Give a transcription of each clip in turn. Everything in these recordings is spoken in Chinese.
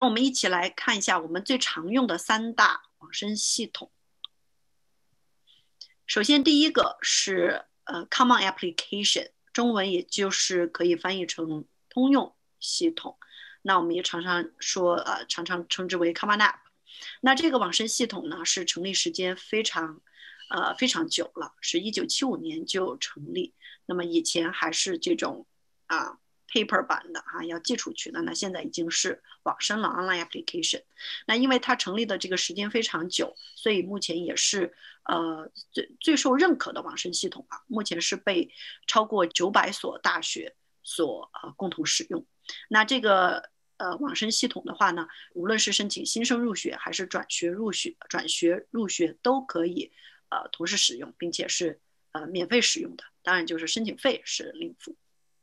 我们一起来看一下我们最常用的3大网申系统。首先第一个是Common Application， 中文也就是可以翻译成通用系统。那我们也常常说常常称之为 Common App。那这个网申系统呢是成立时间非常久了，是1975年就成立。那么以前还是这种paper 版的要寄出去的，那现在已经是网申了 online application。那因为它成立的这个时间非常久，所以目前也是最受认可的网申系统目前是被超过900所大学所共同使用。那这个网申系统的话呢，无论是申请新生入学还是转学入学都可以同时使用，并且是免费使用的，当然就是申请费是另付。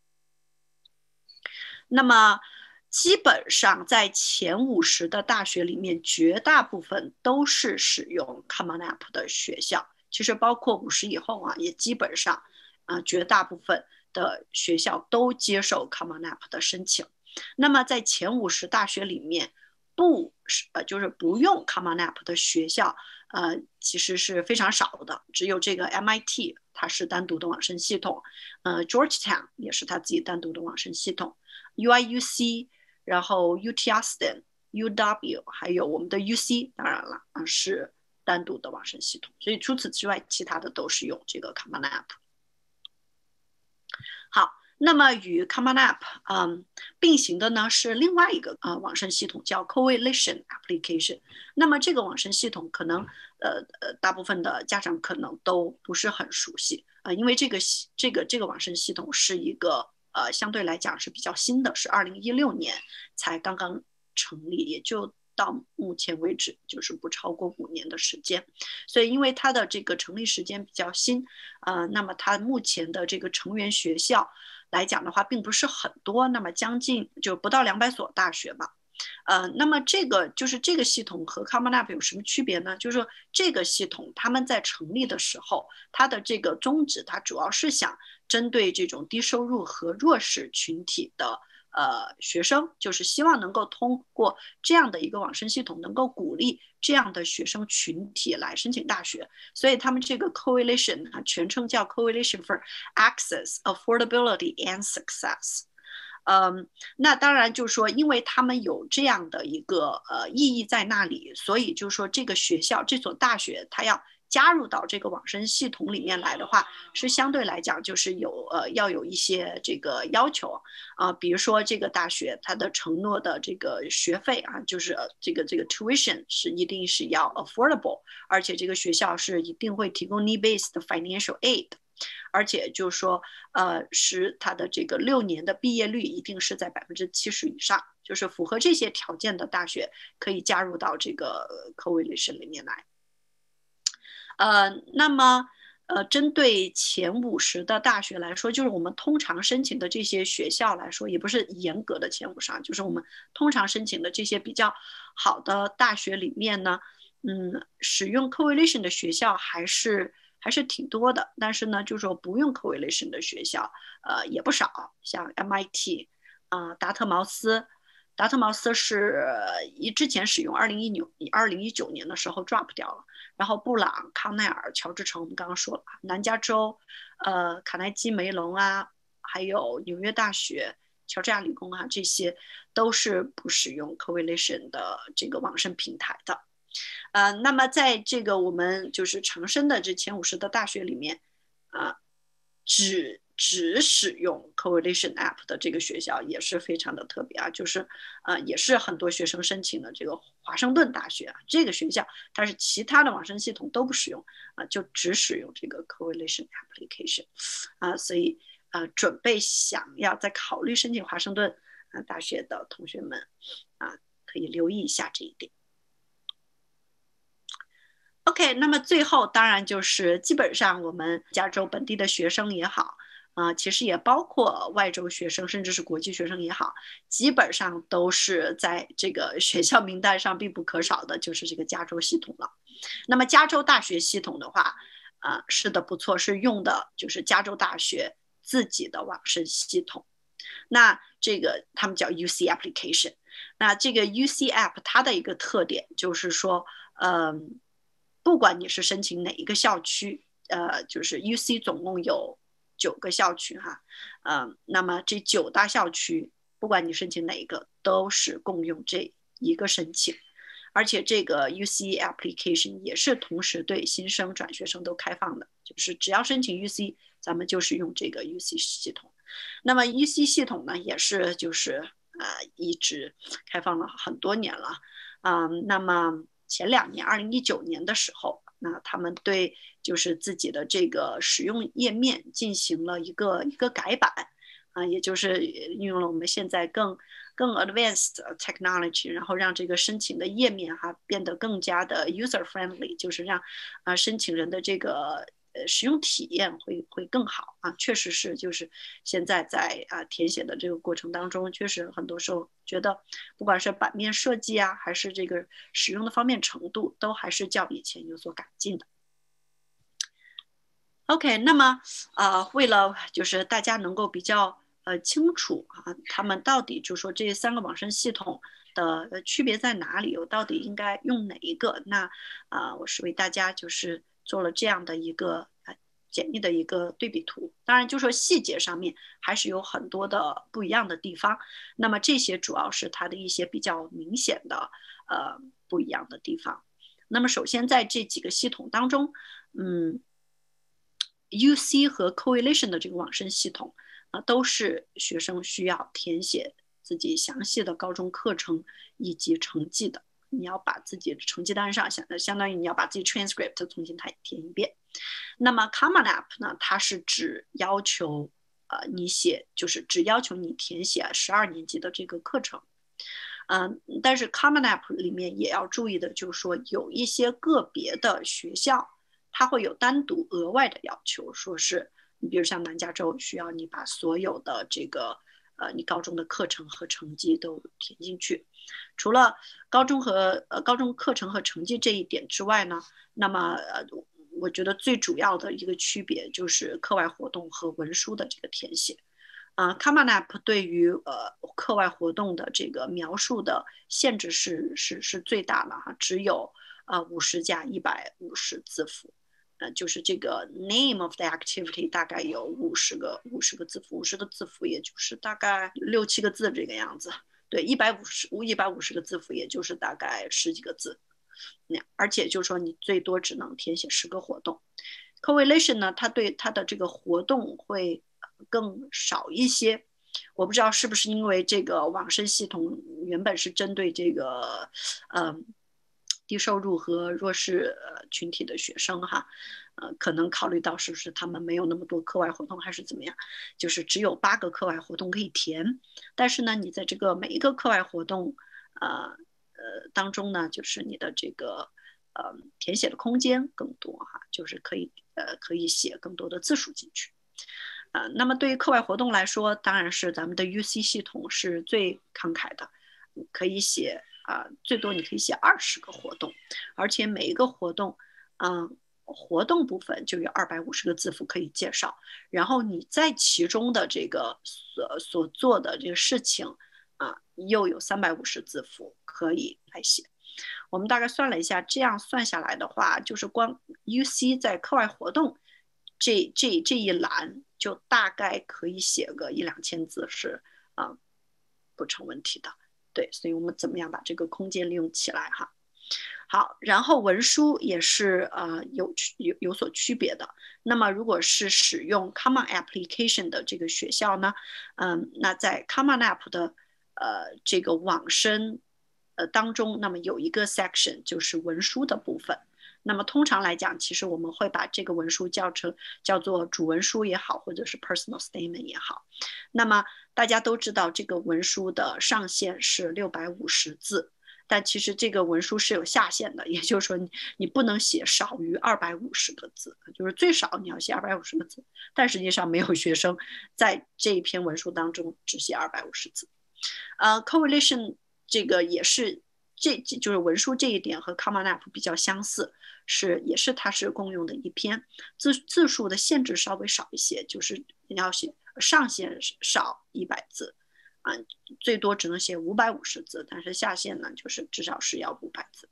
那么基本上在前50的大学里面，绝大部分都是使用 Common App 的学校，其实包括50以后也基本上绝大部分的学校都接受 Common App 的申请。那么在前50大学里面就是不用 Common App 的学校其实是非常少的，只有这个 MIT 它是单独的网申系统，Georgetown 也是它自己单独的网申系统， UIUC， 然后 UT Austin、UW 还有我们的 UC， 当然了是单独的网申系统，所以除此之外其他的都是用这个 Common App。 好，那么与 Common App并行的呢是另外一个网申系统叫 Coalition Application。 那么这个网申系统可能大部分的家长可能都不是很熟悉因为这个网申系统是一个相对来讲是比较新的，是2016年才刚刚成立，也就到目前为止就是不超过5年的时间。所以因为它的这个成立时间比较新那么它目前的这个成员学校来讲的话并不是很多，那么将近就不到200所大学吧。那么这个系统和 Common App 有什么区别呢？就是说这个系统他们在成立的时候，它的这个宗旨，它主要是想针对这种低收入和弱势群体的学生，就是希望能够通过这样的一个网申系统，能够鼓励这样的学生群体来申请大学。所以他们这个 Coalition 全称叫 Coalition for Access, Affordability and Success。那当然就是说因为他们有这样的一个意义在那里，所以就是说这个学校这所大学它要加入到这个网申系统里面来的话，是相对来讲就是要有一些这个要求比如说这个大学它的承诺的这个学费就是这个 tuition 是一定是要 affordable， 而且这个学校是一定会提供 need-based financial aid，而且就是说是它的这个6年的毕业率一定是在70%以上，就是符合这些条件的大学可以加入到这个 coalition 里面来。那么针对前50的大学来说，就是我们通常申请的这些学校来说，也不是严格的前50就是我们通常申请的这些比较好的大学里面呢使用 coalition 的学校还是挺多的，但是呢就是说不用 coalition 的学校也不少，像 MIT达特茅斯是之前使用2019年的时候 drop 掉了，然后布朗、康奈尔、乔治城我们刚刚说了，南加州卡耐基梅隆还有纽约大学、乔治亚理工这些都是不使用 coalition 的这个网申平台的。那么在这个我们就是常申的这前50的大学里面只使用 Coalition App 的这个学校也是非常的特别就是也是很多学生申请的这个华盛顿大学这个学校它是其他的网申系统都不使用就只使用这个 Coalition Application 所以准备想要再考虑申请华盛顿大学的同学们可以留意一下这一点。OK， 那么最后当然就是基本上我们加州本地的学生也好其实也包括外州学生甚至是国际学生也好，基本上都是在这个学校名单上必不可少的就是这个加州系统了。那么加州大学系统的话是的不错，是用的就是加州大学自己的网申系统，那这个他们叫 UC application 那这个 UC App 它的一个特点就是说，不管你是申请哪一个校区，就是 UC 总共有9个校区哈，那么这9大校区，不管你申请哪一个，都是共用这一个申请。而且这个 UC application 也是同时对新生转学生都开放的，就是只要申请 UC， 咱们就是用这个 UC 系统。那么 UC 系统呢，也是就是一直开放了很多年了，那么前2年，2019年的时候，那他们对就是自己的这个使用页面进行了一个改版，也就是运用了我们现在更 advanced technology， 然后让这个申请的页面变得更加的 user friendly， 就是让申请人的这个使用体验会更好确实是就是现在在填写的这个过程当中，确实很多时候觉得不管是版面设计还是这个使用的方便程度，都还是较以前有所改进的。OK， 那么为了就是大家能够比较清楚他们到底就说这3个网申系统的区别在哪里，我到底应该用哪一个？那我是为大家就是做了这样的一个简易的一个对比图。当然，就说细节上面还是有很多的不一样的地方。那么这些主要是它的一些比较明显的不一样的地方。那么首先在这几个系统当中，UC 和 Coalition 的这个网申系统都是学生需要填写自己详细的高中课程以及成绩的。你要把自己的成绩单上相当于你要把自己 transcript 重新填一遍。那么 Common App 呢，它是只要求你写，就是只要求你填写12年级的这个课程。但是 Common App 里面也要注意的就是说，有一些个别的学校它会有单独额外的要求，说是你比如像南加州需要你把所有的这个你高中的课程和成绩都填进去。除了高中课程和成绩这一点之外呢，那么我觉得最主要的一个区别就是课外活动和文书的这个填写。Common App 对于课外活动的这个描述的限制是最大的只有50加150字符。就是这个 name of the activity 大概有50个字符，50个字符也就是大概6、7个字这个样子。对，150个字符也就是大概10几个字。而且就是说你最多只能填写10个活动。Coalition 呢，它对它的这个活动会更少一些。我不知道是不是因为这个网申系统原本是针对这个低收入和弱势群体的学生可能考虑到是不是他们没有那么多课外活动还是怎么样，就是只有8个课外活动可以填。但是呢，你在这个每一个课外活动当中呢，就是你的这个填写的空间更多就是可以写更多的字数进去。那么对于课外活动来说，当然是咱们的 UC 系统是最慷慨的，可以写最多你可以写20个活动，而且每一个活动活动部分就有250个字符可以介绍，然后你在其中的这个所做的这个事情又有350字符可以来写。我们大概算了一下，这样算下来的话，就是光 UC 在课外活动这一栏就大概可以写个1、2千字是不成问题的。对，所以我们怎么样把这个空间利用起来好，然后文书也是有所区别的。那么如果是使用 Common Application 的这个学校呢，那在 Common App 的这个网申当中，那么有一个 section 就是文书的部分。那么通常来讲，其实我们会把这个文书叫做主文书也好，或者是 personal statement 也好。那么大家都知道，这个文书的上限是650字，但其实这个文书是有下限的，也就是说你不能写少于250个字，就是最少你要写250个字。但实际上没有学生在这一篇文书当中只写250字。Coalition 这个也是就是文书这一点和 Common App 比较相似，也是它是共用的一篇，字数的限制稍微少一些，就是你要写上限少100字， 啊，最多只能写550字，但是下限呢就是至少是要500字。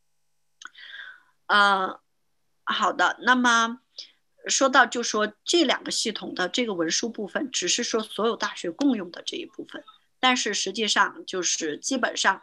好的，那么说到就说这2个系统的这个文书部分，只是说所有大学共用的这一部分，但是实际上就是基本上，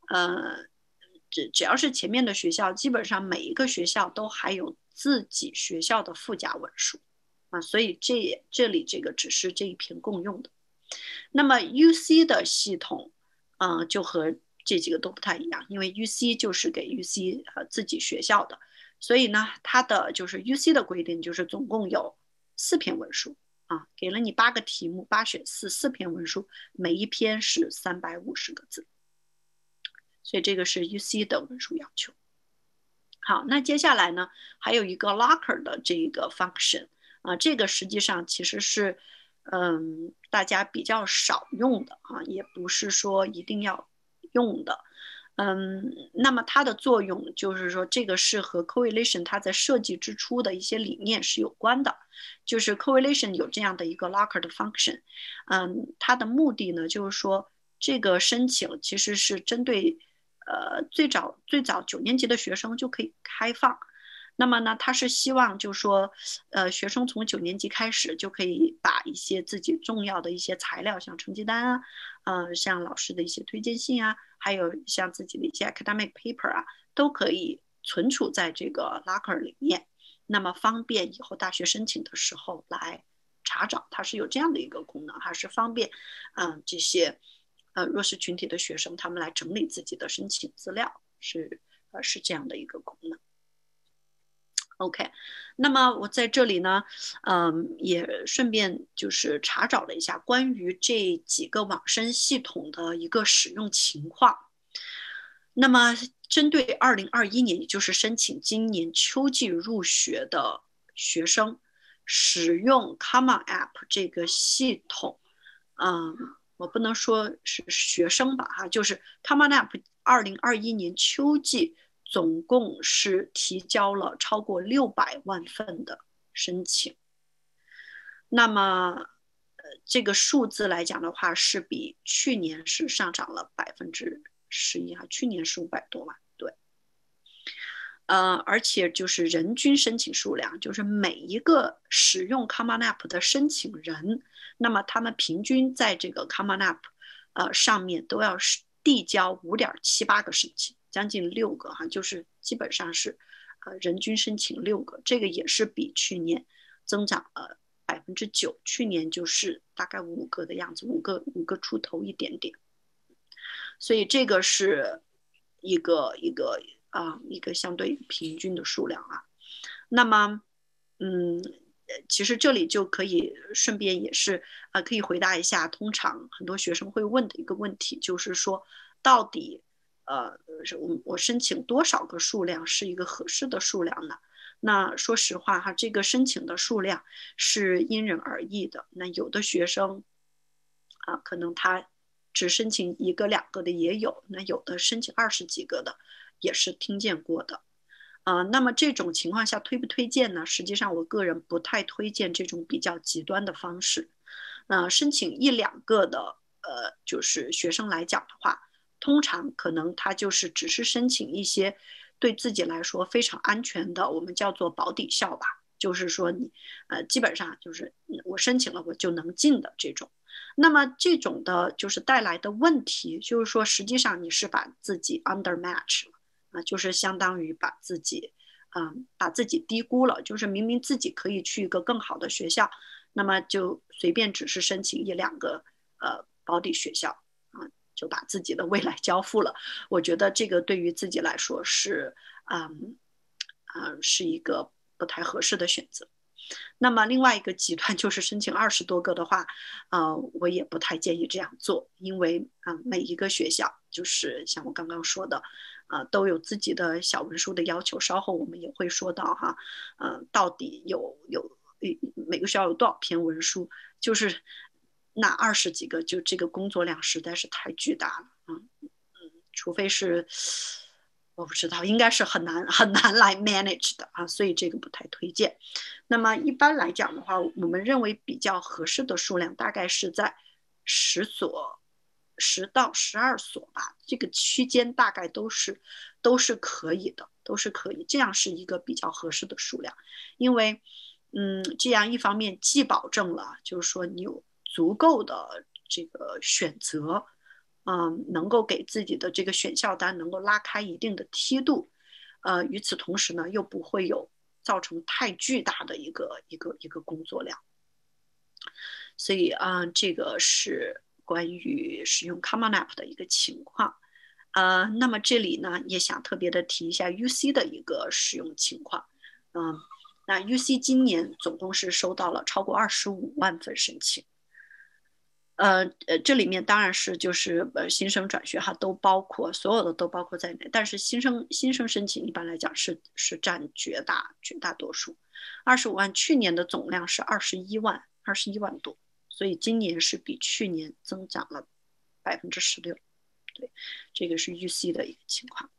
只要是前面的学校，基本上每一个学校都还有自己学校的附加文书啊，所以这里这个只是这一篇共用的。那么 UC 的系统，就和这几个都不太一样，因为 UC 就是给 UC 自己学校的，所以呢，它的就是 UC 的规定就是总共有4篇文书啊，给了你8个题目，8选4，4篇文书，每一篇是350个字，所以这个是 UC 的文书要求。好，那接下来呢，还有一个 locker 的这个 function 啊，这个实际上其实是大家比较少用的啊，也不是说一定要用的。那么它的作用就是说，这个是和 Coalition 它在设计之初的一些理念是有关的。就是 Coalition 有这样的一个 locker 的 function，它的目的呢，就是说这个申请其实是针对最早9年级的学生就可以开放。那么呢，他是希望就是说，学生从9年级开始就可以把一些自己重要的一些材料，像成绩单啊，像老师的一些推荐信啊，还有像自己的一些 academic paper 啊，都可以存储在这个 locker 里面，那么方便以后大学申请的时候来查找，它是有这样的一个功能，还是方便这些弱势群体的学生他们来整理自己的申请资料，是这样的一个功能。OK， 那么我在这里呢，也顺便就是查找了一下关于这几个网申系统的一个使用情况。那么针对2021年，也就是申请今年秋季入学的学生，使用 Common App 这个系统，我不能说是学生吧，哈，就是 Common App 2021年秋季。总共是提交了超过600万份的申请，那么这个数字来讲的话，是比去年是上涨了11%，去年是500多万，对，而且就是人均申请数量，就是每一个使用 Common App 的申请人，那么他们平均在这个 Common App 上面都要递交5.78个申请。将近6个哈，就是基本上是人均申请6个，这个也是比去年增长了9%，去年就是大概5个的样子，五个出头一点点，所以这个是一个相对平均的数量啊。那么其实这里就可以顺便也是可以回答一下，通常很多学生会问的一个问题，就是说到底我申请多少个数量是一个合适的数量呢？那说实话哈，这个申请的数量是因人而异的。那有的学生可能他只申请1个2个的也有，那有的申请20几个的也是听见过的。那么这种情况下推不推荐呢？实际上我个人不太推荐这种比较极端的方式。申请1、2个的就是学生来讲的话，通常可能他就是只是申请一些对自己来说非常安全的，我们叫做保底校吧，就是说你基本上就是我申请了我就能进的这种。那么这种的就是带来的问题，就是说实际上你是把自己 undermatch 了就是相当于把自己低估了，就是明明自己可以去一个更好的学校，那么就随便只是申请1、2个保底学校就把自己的未来交付了。我觉得这个对于自己来说是是一个不太合适的选择。那么另外一个极端就是申请20多个的话，我也不太建议这样做，因为每一个学校就是像我刚刚说的，都有自己的小文书的要求。稍后我们也会说到哈，到底有每个学校有多少篇文书，就是那20几个，就这个工作量实在是太巨大了除非是我不知道，应该是很难来 manage 的所以这个不太推荐。那么一般来讲的话，我们认为比较合适的数量大概是在10所到12所吧，这个区间大概都是可以的，都是可以，这样是一个比较合适的数量，因为这样一方面既保证了就是说你有足够的这个选择，能够给自己的这个选校单能够拉开一定的梯度，与此同时呢，又不会有造成太巨大的一个工作量。所以这个是关于使用 Common App 的一个情况。那么这里呢，也想特别的提一下 UC 的一个使用情况。那 UC 今年总共是收到了超过25万份申请。这里面当然是就是新生转学哈，都包括所有的都包括在内，但是新生申请一般来讲是占绝大多数。25万，去年的总量是21万多，所以今年是比去年增长了16%。对，这个是 UC 的一个情况。